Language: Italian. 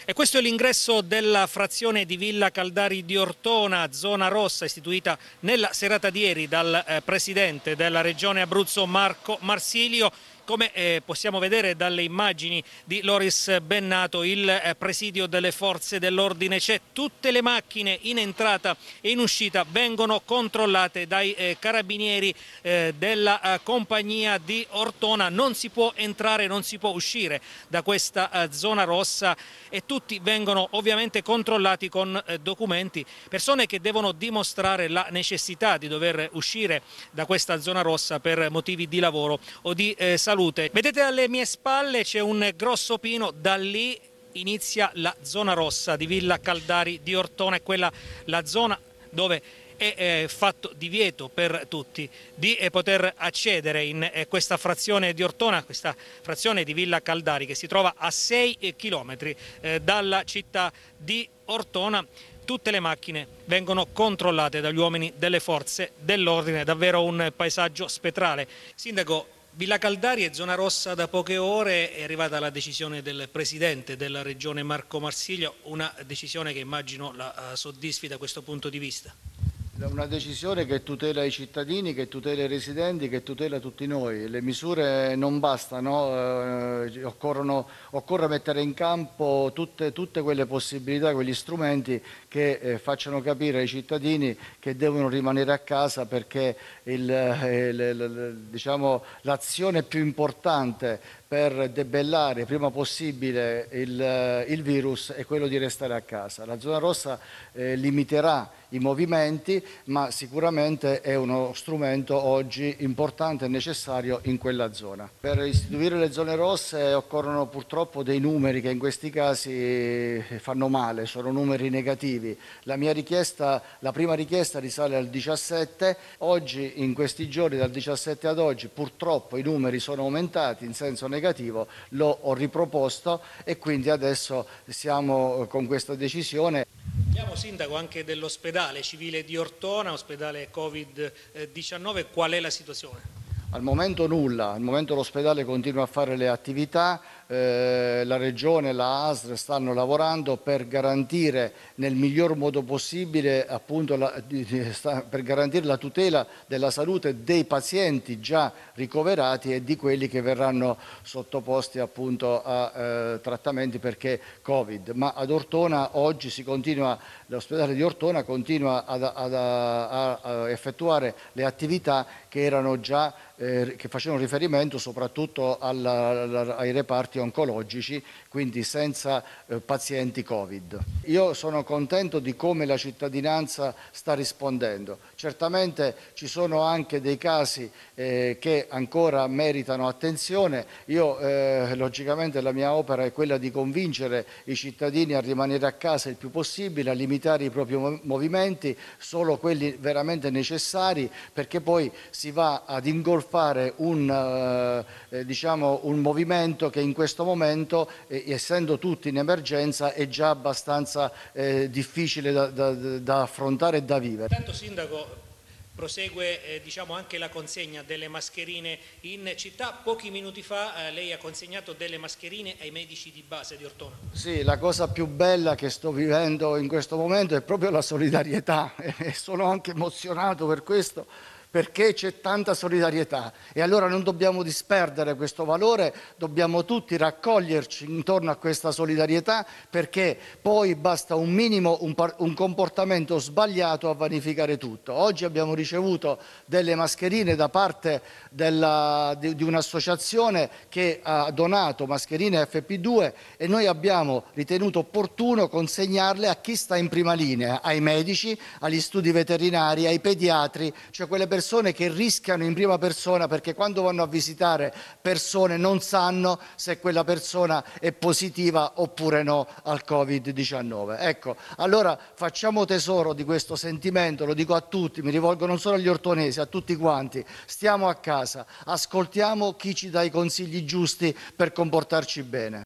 E questo è l'ingresso della frazione di Villa Caldari di Ortona, zona rossa istituita nella serata di ieri dal presidente della regione Abruzzo Marco Marsilio. Come possiamo vedere dalle immagini di Loris Bennato, il presidio delle forze dell'ordine c'è, tutte le macchine in entrata e in uscita vengono controllate dai carabinieri della compagnia di Ortona, non si può entrare, non si può uscire da questa zona rossa e tutti vengono ovviamente controllati con documenti, persone che devono dimostrare la necessità di dover uscire da questa zona rossa per motivi di lavoro o di salute. Vedete alle mie spalle c'è un grosso pino, da lì inizia la zona rossa di Villa Caldari di Ortona, è quella la zona dove è fatto divieto per tutti di poter accedere in questa frazione di Ortona, questa frazione di Villa Caldari che si trova a 6 chilometri dalla città di Ortona. Tutte le macchine vengono controllate dagli uomini delle forze dell'ordine, davvero un paesaggio spettrale. Sindaco, Villa Caldari è zona rossa da poche ore, è arrivata la decisione del Presidente della Regione Marco Marsilio, una decisione che immagino la soddisfi da questo punto di vista. Una decisione che tutela i cittadini, che tutela i residenti, che tutela tutti noi. Le misure non bastano, occorre mettere in campo tutte quelle possibilità, quegli strumenti che facciano capire ai cittadini che devono rimanere a casa perché l'azione più importante per debellare prima possibile il virus è quello di restare a casa. La zona rossa limiterà i movimenti, ma sicuramente è uno strumento oggi importante e necessario in quella zona. Per istituire le zone rosse occorrono purtroppo dei numeri che in questi casi fanno male, sono numeri negativi. La prima richiesta risale al 17, oggi in questi giorni dal 17 ad oggi purtroppo i numeri sono aumentati in senso negativo, ho riproposto e quindi adesso siamo con questa decisione. Parliamo, Sindaco, anche dell'ospedale civile di Ortona, ospedale Covid-19, qual è la situazione? Al momento nulla, al momento l'ospedale continua a fare le attività, la Regione e la ASL stanno lavorando per garantire nel miglior modo possibile appunto per garantire la tutela della salute dei pazienti già ricoverati e di quelli che verranno sottoposti appunto a trattamenti perché Covid. Ma ad Ortona oggi l'ospedale di Ortona continua a effettuare le attività che erano già che facevano riferimento soprattutto ai reparti oncologici, quindi senza pazienti Covid. Io sono contento di come la cittadinanza sta rispondendo. Certamente ci sono anche dei casi che ancora meritano attenzione. Io logicamente la mia opera è quella di convincere i cittadini a rimanere a casa il più possibile, a limitare i propri movimenti, solo quelli veramente necessari, perché poi si va ad ingolfare un movimento che in questo momento, essendo tutti in emergenza, è già abbastanza difficile da affrontare e da vivere. Intanto, Sindaco, prosegue anche la consegna delle mascherine in città. Pochi minuti fa lei ha consegnato delle mascherine ai medici di base di Ortona. Sì, la cosa più bella che sto vivendo in questo momento è proprio la solidarietà e sono anche emozionato per questo, perché c'è tanta solidarietà e allora non dobbiamo disperdere questo valore, dobbiamo tutti raccoglierci intorno a questa solidarietà, perché poi basta un minimo, un comportamento sbagliato a vanificare tutto. Oggi abbiamo ricevuto delle mascherine da parte di un'associazione che ha donato mascherine FP2 e noi abbiamo ritenuto opportuno consegnarle a chi sta in prima linea, ai medici, agli studi veterinari, ai pediatri, cioè quelle persone che rischiano in prima persona, perché quando vanno a visitare persone non sanno se quella persona è positiva oppure no al Covid-19. Ecco, allora facciamo tesoro di questo sentimento, lo dico a tutti, mi rivolgo non solo agli ortonesi, a tutti quanti. Stiamo a casa, ascoltiamo chi ci dà i consigli giusti per comportarci bene.